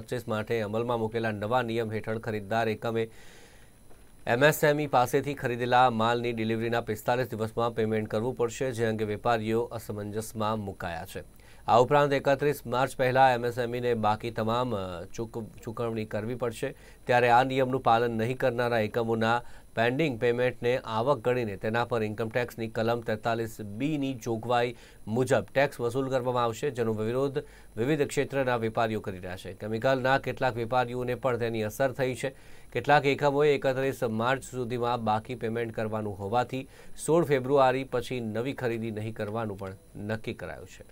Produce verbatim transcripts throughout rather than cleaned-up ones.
પચીસ માટે અમલમાં મૂકેલા નવા નિયમ હેઠળ ખરીદદાર એકમે એમએસએમઈ પાસેથી ખરીદેલા માલની ડિલિવરીના પિસ્તાલીસ દિવસમાં પેમેન્ટ કરવું પડશે, જે અંગે વેપારીઓ અસમંજસમાં મુકાયા છે। આ ઉપરાંત એકત્રીસ માર્ચ પહેલાં એમએસએમઈને બાકી તમામ ચૂક ચૂકવણી કરવી પડશે। ત્યારે આ નિયમનું પાલન નહીં કરનારા એકમોના પેન્ડિંગ પેમેન્ટને આવક ગણીને તેના પર ઇન્કમટેક્સની કલમ તેતાલીસ બીની જોગવાઈ મુજબ ટેક્સ વસૂલ કરવામાં આવશે, જેનો વિરોધ વિવિધ ક્ષેત્રના વેપારીઓ કરી રહ્યા છે। કેમિકલના કેટલાક વેપારીઓને પણ તેની અસર થઈ છે। કેટલાક એકમોએ એકત્રીસ માર્ચ સુધીમાં બાકી પેમેન્ટ કરવાનું હોવાથી સોળ ફેબ્રુઆરી પછી નવી ખરીદી નહીં કરવાનું પણ નક્કી કરાયું છે।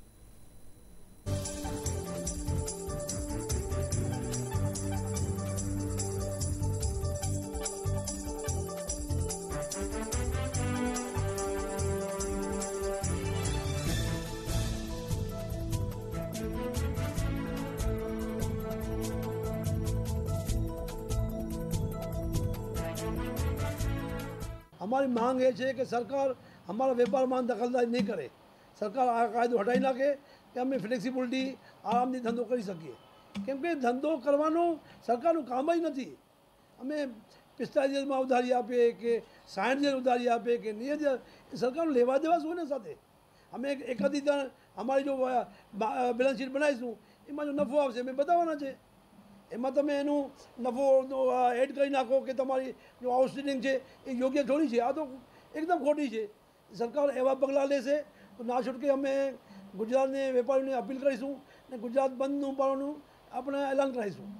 हमारी मांग ये है कि सरकार हमारा व्यापार में दखलदारी नहीं करे। सरकार आ कायदो हटाई नाखे कि अमे फ्लेक्सिबिलिटी आराम से धंधो कर सकीए, केम के धंधो करवानो सरकारનું કામ જ નથી। અમે પિસ્તાલીસ દિવસમાં ઉધારી આપીએ કે સાઠ દિવસ ઉધારી આપીએ કે નહીં, સરકારનું લેવા દેવા શું ને સાથે અમે એકત્રિત અમારી જો બેલેન્સ શીટ બનાવીશું એમાં જો નફો આવશે અમે બતાવવાના છે। એમાં તમે એનું નફો એડ કરી નાખો કે તમારી જો આઉટસ્ટેન્ડિંગ છે એ યોગ્ય થોડી છે। આ તો એકદમ ખોટી છે। સરકાર એવા પગલાં લેશે તો ના છૂટકે અમે ગુજરાતને વેપારીઓને અપીલ કરીશું ને ગુજરાત બંધનું પાડવાનું આપણે એલાન કરીશું।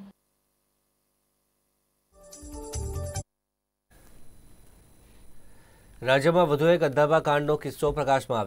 રાજ્યમાં વધુ એક અધાબા કાંડનો કિસ્સો પ્રકાશમાં